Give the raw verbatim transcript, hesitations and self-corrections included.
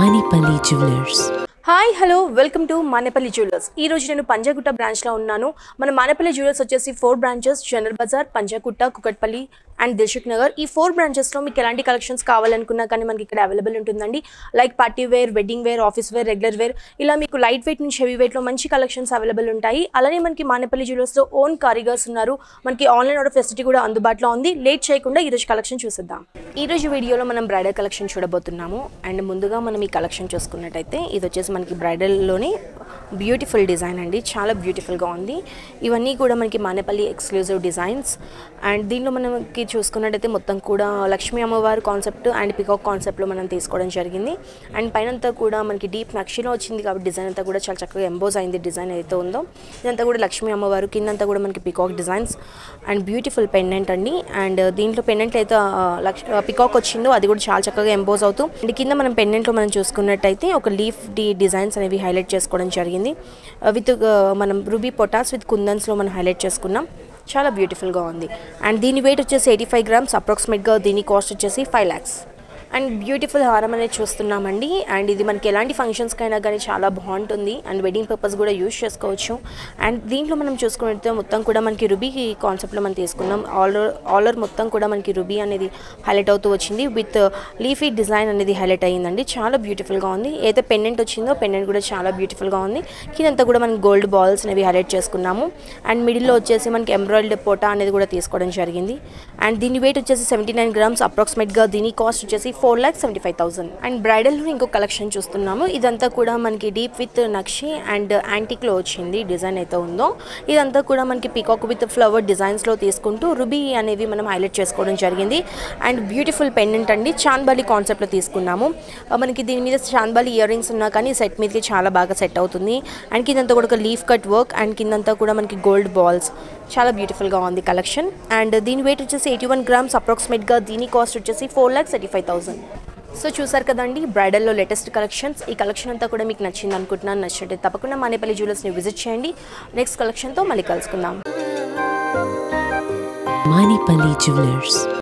Manipali Jewellers. Hi hello welcome to Manepally jewellers. ఈ రోజు నేను పంజాగుట్ట బ్రాంచ్లో ఉన్నాను. మన మానేపల్లి జ్యువెలర్స్ వచ్చేసి four branches, General Bazaar, Panjagutta, Kukatpally and Dilsukh Nagar. ఈ ఫోర్ బ్రాంచెస్లో మీకు ఎలాంటి కలెక్షన్స్ కావాలనుకున్నా కానీ మనకి ఇక్కడ అవైలబుల్ ఉంటుందండి. Like party wear, wedding wear, office wear, regular wear, ఇలా మీకు లైట్ వెయిట్ నుంచి హెవీ వెయిట్లో మంచి కలెక్షన్స్ అవైలబుల్ ఉంటాయి. అలానే మనకి మానేపల్లి జ్యువెలర్స్లో ఓన్ కారిగర్స్ ఉన్నారు. మనకి ఆన్లైన్ ఆర్డర్ ఫెసిలిటీ కూడా అందుబాటులో ఉంది. లేట్ చేయకుండా ఈరోజు కలెక్షన్ చూసేద్దాం. ఈ రోజు వీడియోలో మనం బ్రైడల్ కలెక్షన్ చూడబోతున్నాము. అండ్ ముందుగా మనం ఈ కలెక్షన్ చూసుకున్నట్టయితే ఇది వచ్చేసి మనకి బ్రైడల్లోనే బ్యూటిఫుల్ డిజైన్ అండి, చాలా బ్యూటిఫుల్గా ఉంది. ఇవన్నీ కూడా మనకి మానేపల్లి ఎక్స్క్లూజివ్ డిజైన్స్. అండ్ దీనిలో మనకి చూసుకున్నట్టయితే మొత్తం కూడా లక్ష్మీ అమ్మవారి కాన్సెప్ట్ అండ్ పికాక్ కాన్సెప్ట్లో మనం తీసుకోవడం జరిగింది. అండ్ పైనంతా కూడా మనకి డీప్ నక్షిలో వచ్చింది కాబట్టి డిజైన్ అంతా కూడా చాలా చక్కగా ఎంబోజ్ అయింది. డిజైన్ ఏదైతే ఉందో ఇదంతా కూడా లక్ష్మీ అమ్మవారు, కిందంతా కూడా మనకి peacock designs and beautiful pendant అండి. అండ్ దీంట్లో పెండెంట్ అయితే లక్ష పికాక్ వచ్చిందో అది కూడా చాలా చక్కగా ఎంబోజ్ అవుతూ, అండ్ కింద మనం పెండెంట్లో మనం చూసుకున్నట్టయితే ఒక లీఫ్ డి డిజైన్స్ అనేవి హైలైట్ చేసుకోవడం జరిగింది. విత్ మనం రూబీ పొటాస్ విత్ కుందన్స్లో మనం హైలైట్ చేసుకున్నాం. చాలా బ్యూటిఫుల్గా ఉంది. అండ్ దీని వెయిట్ వచ్చేసి ఎయిటీ ఫైవ్ గ్రామ్స్ అప్రాక్సిమేట్గా. దీని కాస్ట్ వచ్చేసి ఫైవ్ ల్యాక్స్. అండ్ బ్యూటిఫుల్ హారం అనేది చూస్తున్నామండి. అండ్ ఇది మనకి ఎలాంటి ఫంక్షన్స్కైనా కానీ చాలా బాగుంటుంది. అండ్ వెడ్డింగ్ పర్పస్ కూడా యూజ్ చేసుకోవచ్చు. అండ్ దీంట్లో మనం చూసుకున్నట్టు మొత్తం కూడా మనకి రుబీ కాన్సెప్ట్లో మనం తీసుకున్నాం. ఆలర్ ఆలర్ మొత్తం కూడా మనకి రుబీ అనేది హైలైట్ అవుతూ వచ్చింది. విత్ లీఫీ డిజైన్ అనేది హైలైట్ అయ్యిందండి. చాలా బ్యూటిఫుల్గా ఉంది. ఏదైతే పెండెంట్ వచ్చిందో పెండెంట్ కూడా చాలా బ్యూటిఫుల్గా ఉంది. కిందంతా కూడా మనకి గోల్డ్ బాల్స్ అనేవి హైలైట్ చేసుకున్నాము. అండ్ మిడిల్లో వచ్చేసి మనకి ఎంబ్రాయిడరీ పోటా అనేది కూడా తీసుకోవడం జరిగింది. అండ్ దీని వెయిట్ వచ్చేసి సెవెంటీ నైన్ గ్రామ్స్ అప్రాక్సిమేట్గా. దీని కాస్ట్ వచ్చేసి four lakhs seventy five thousand. And బ్రైడల్లో ఇంకో కలెక్షన్ చూస్తున్నాము. ఇదంతా కూడా మనకి డీప్ విత్ నక్షి అండ్ యాంటిక్లో వచ్చింది డిజైన్ అయితే ఉందో. ఇదంతా కూడా మనకి పికాక్ విత్ ఫ్లవర్ డిజైన్స్లో తీసుకుంటూ రుబీ అనేవి మనం హైలైట్ చేసుకోవడం జరిగింది. అండ్ బ్యూటిఫుల్ పెండెంట్ అండి, చాంద్బాలి కాన్సెప్ట్లో తీసుకున్నాము. మనకి దీని మీద చాంద్బాలి ఇయర్ రింగ్స్ ఉన్నా కానీ సెట్ మీదకి చాలా బాగా సెట్ అవుతుంది. అండ్ కిందంతా కూడా ఒక లీఫ్ కట్ వర్క్ అండ్ కిందంతా కూడా మనకి గోల్డ్ బాల్స్. చాలా బ్యూటిఫుల్గా ఉంది కలెక్షన్. అండ్ దీని వెయిట్ వచ్చేసి ఎయిటీ వన్ గ్రామ్స్ అప్రాక్సిమేట్గా. దీని కాస్ట్ వచ్చేసి four lakhs eighty five thousand. So చూసారు కదండి బ్రైడల్లో లేటెస్ట్ కలెక్షన్స్. ఈ కలెక్షన్ అంతా కూడా మీకు నచ్చింది అనుకుంటున్నాను. నచ్చినట్టు తప్పకుండా మానేపల్లి జ్యువెలర్స్ని విజిట్ చేయండి. నెక్స్ట్ కలెక్షన్తో మళ్ళీ కలుసుకుందాం. Manipali Jewellers.